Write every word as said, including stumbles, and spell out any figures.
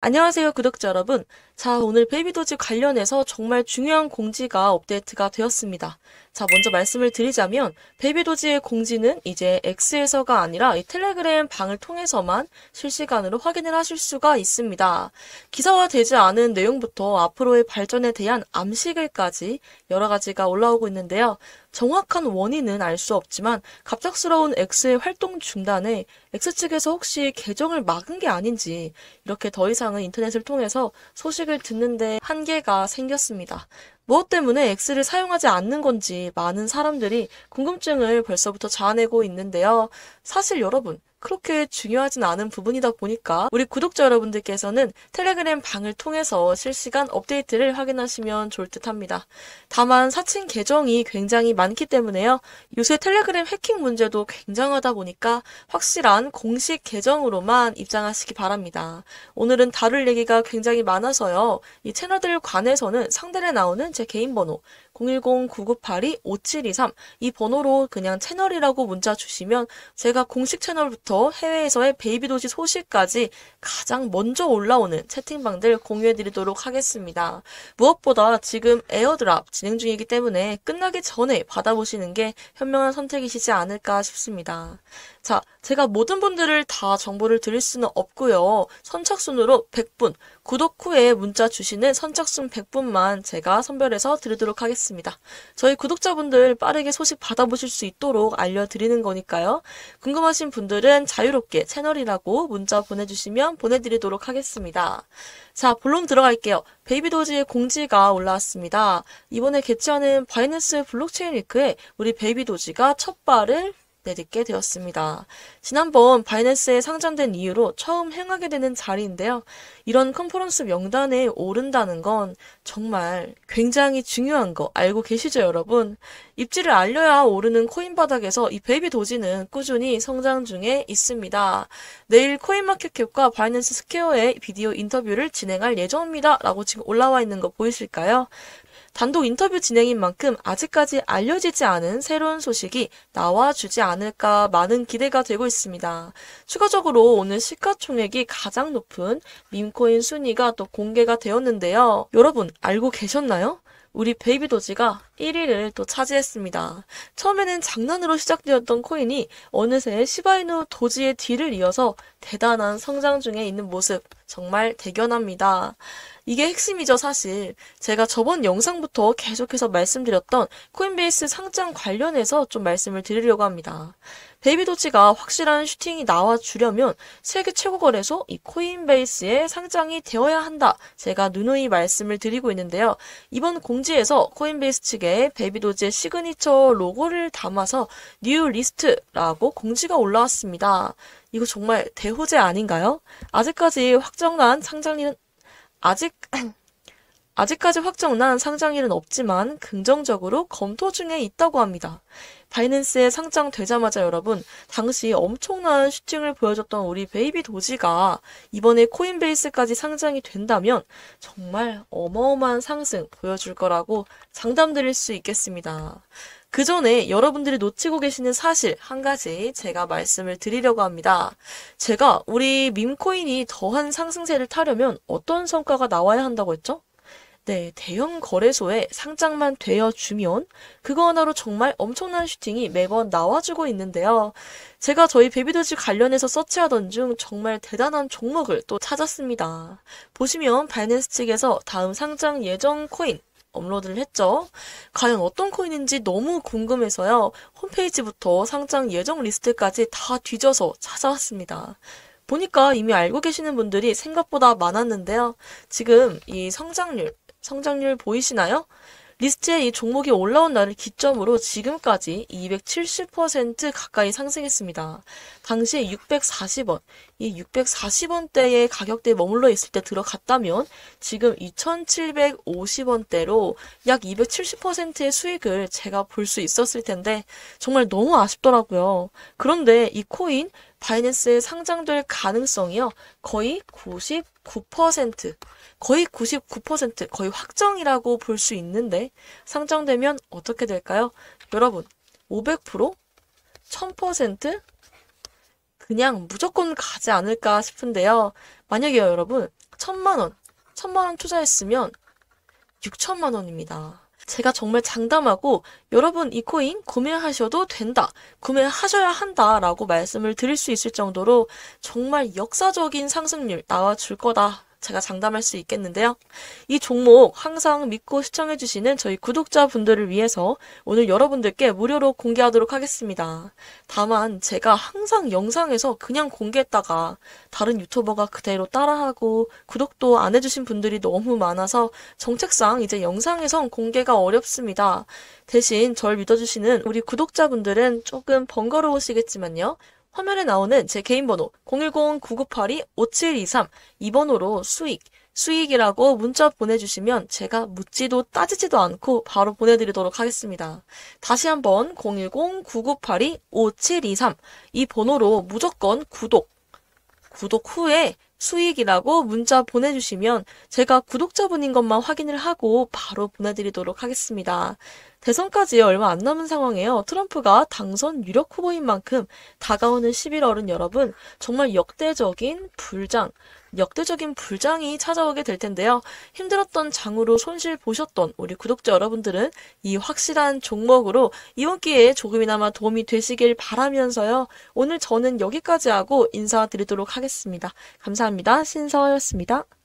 안녕하세요, 구독자 여러분. 자, 오늘 베이비도지 관련해서 정말 중요한 공지가 업데이트가 되었습니다. 자, 먼저 말씀을 드리자면 베이비도지의 공지는 이제 X에서가 아니라 이 텔레그램 방을 통해서만 실시간으로 확인을 하실 수가 있습니다. 기사화되지 않은 내용부터 앞으로의 발전에 대한 암시글까지 여러 가지가 올라오고 있는데요. 정확한 원인은 알 수 없지만 갑작스러운 X의 활동 중단에 X 측에서 혹시 계정을 막은 게 아닌지 이렇게 더 이상은 인터넷을 통해서 소식을 듣는데 한계가 생겼습니다. 무엇 때문에 X를 사용하지 않는 건지 많은 사람들이 궁금증을 벌써부터 자아내고 있는데요. 사실 여러분, 그렇게 중요하진 않은 부분이다 보니까 우리 구독자 여러분들께서는 텔레그램 방을 통해서 실시간 업데이트를 확인하시면 좋을 듯 합니다. 다만 사칭 계정이 굉장히 많기 때문에요. 요새 텔레그램 해킹 문제도 굉장하다 보니까 확실한 공식 계정으로만 입장하시기 바랍니다. 오늘은 다룰 얘기가 굉장히 많아서요. 이 채널들 관해서는 상단에 나오는 제 개인 번호 공일공 구구팔이 오칠이삼 이 번호로 그냥 채널이라고 문자 주시면 제가 공식 채널부터 해외에서의 베이비도지 소식까지 가장 먼저 올라오는 채팅방들 공유해드리도록 하겠습니다. 무엇보다 지금 에어드랍 진행 중이기 때문에 끝나기 전에 받아보시는 게 현명한 선택이시지 않을까 싶습니다. 자, 제가 모든 분들을 다 정보를 드릴 수는 없고요. 선착순으로 백 분, 구독 후에 문자 주시는 선착순 백 분만 제가 선별해서 드리도록 하겠습니다. 저희 구독자분들 빠르게 소식 받아보실 수 있도록 알려드리는 거니까요. 궁금하신 분들은 자유롭게 채널이라고 문자 보내주시면 보내드리도록 하겠습니다. 자, 본론 들어갈게요. 베이비도지의 공지가 올라왔습니다. 이번에 개최하는 바이낸스 블록체인 위크에 우리 베이비도지가 첫 발을 내딛게 되었습니다. 지난번 바이낸스에 상장된 이후로 처음 행하게 되는 자리인데요. 이런 컨퍼런스 명단에 오른다는 건 정말 굉장히 중요한 거 알고 계시죠, 여러분? 입지를 알려야 오르는 코인 바닥에서 이 베이비도지는 꾸준히 성장 중에 있습니다. 내일 코인마켓캡과 바이낸스 스퀘어의 비디오 인터뷰를 진행할 예정입니다. 라고 지금 올라와 있는 거 보이실까요? 단독 인터뷰 진행인 만큼 아직까지 알려지지 않은 새로운 소식이 나와주지 않을까 많은 기대가 되고 있습니다. 추가적으로 오늘 시가총액이 가장 높은 밈코인 순위가 또 공개가 되었는데요. 여러분 알고 계셨나요? 우리 베이비도지가 일 위를 또 차지했습니다. 처음에는 장난으로 시작되었던 코인이 어느새 시바이누 도지의 뒤를 이어서 대단한 성장 중에 있는 모습 정말 대견합니다. 이게 핵심이죠, 사실. 제가 저번 영상부터 계속해서 말씀드렸던 코인베이스 상장 관련해서 좀 말씀을 드리려고 합니다. 베이비도지가 확실한 슈팅이 나와주려면 세계 최고 거래소 이 코인베이스에 상장이 되어야 한다. 제가 누누이 말씀을 드리고 있는데요. 이번 공지에서 코인베이스 측에 베이비도지의 시그니처 로고를 담아서 뉴 리스트라고 공지가 올라왔습니다. 이거 정말 대호재 아닌가요? 아직까지 확정난 상장일은 아직 아직까지 확정난 상장일은 없지만 긍정적으로 검토 중에 있다고 합니다. 바이낸스에 상장되자마자 여러분 당시 엄청난 슈팅을 보여줬던 우리 베이비도지가 이번에 코인베이스까지 상장이 된다면 정말 어마어마한 상승 보여줄 거라고 장담드릴 수 있겠습니다. 그 전에 여러분들이 놓치고 계시는 사실 한 가지 제가 말씀을 드리려고 합니다. 제가 우리 밈코인이 더한 상승세를 타려면 어떤 성과가 나와야 한다고 했죠? 네, 대형 거래소에 상장만 되어주면 그거 하나로 정말 엄청난 슈팅이 매번 나와주고 있는데요. 제가 저희 베이비도지 관련해서 서치하던 중 정말 대단한 종목을 또 찾았습니다. 보시면 바이낸스 측에서 다음 상장 예정 코인 업로드를 했죠. 과연 어떤 코인인지 너무 궁금해서요. 홈페이지부터 상장 예정 리스트까지 다 뒤져서 찾아왔습니다. 보니까 이미 알고 계시는 분들이 생각보다 많았는데요. 지금 이 성장률, 성장률 보이시나요? 리스트에 이 종목이 올라온 날을 기점으로 지금까지 이백칠십 퍼센트 가까이 상승했습니다. 당시에 육백사십 원, 이 육백사십 원대의 가격대에 머물러 있을 때 들어갔다면 지금 이천칠백오십 원대로 약 이백칠십 퍼센트의 수익을 제가 볼 수 있었을 텐데 정말 너무 아쉽더라고요. 그런데 이 코인 바이낸스에 상장될 가능성이요. 거의 구십구 퍼센트, 거의 구십구 퍼센트, 거의 확정이라고 볼 수 있는데 상장되면 어떻게 될까요? 여러분, 오백 퍼센트? 천 퍼센트? 그냥 무조건 가지 않을까 싶은데요. 만약에요, 여러분, 천만 원, 천만 원 투자했으면 육천만 원입니다. 제가 정말 장담하고 여러분 이 코인 구매하셔도 된다, 구매하셔야 한다 라고 말씀을 드릴 수 있을 정도로 정말 역사적인 상승률 나와줄 거다, 제가 장담할 수 있겠는데요. 이 종목 항상 믿고 시청해주시는 저희 구독자분들을 위해서 오늘 여러분들께 무료로 공개하도록 하겠습니다. 다만 제가 항상 영상에서 그냥 공개했다가 다른 유튜버가 그대로 따라하고 구독도 안 해주신 분들이 너무 많아서 정책상 이제 영상에선 공개가 어렵습니다. 대신 절 믿어주시는 우리 구독자분들은 조금 번거로우시겠지만요. 화면에 나오는 제 개인 번호 공일공 구구팔이 오칠이삼, 이 번호로 수익, 수익이라고 문자 보내주시면 제가 묻지도 따지지도 않고 바로 보내드리도록 하겠습니다. 다시 한번 공일공 구구팔이 오칠이삼, 이 번호로 무조건 구독, 구독 후에 수익이라고 문자 보내주시면 제가 구독자분인 것만 확인을 하고 바로 보내드리도록 하겠습니다. 대선까지 얼마 안 남은 상황에요. 트럼프가 당선 유력 후보인 만큼 다가오는 십일월은 여러분 정말 역대적인 불장, 역대적인 불장이 찾아오게 될 텐데요. 힘들었던 장으로 손실 보셨던 우리 구독자 여러분들은 이 확실한 종목으로 이번 기회에 조금이나마 도움이 되시길 바라면서요. 오늘 저는 여기까지 하고 인사드리도록 하겠습니다. 감사합니다. 신서였습니다.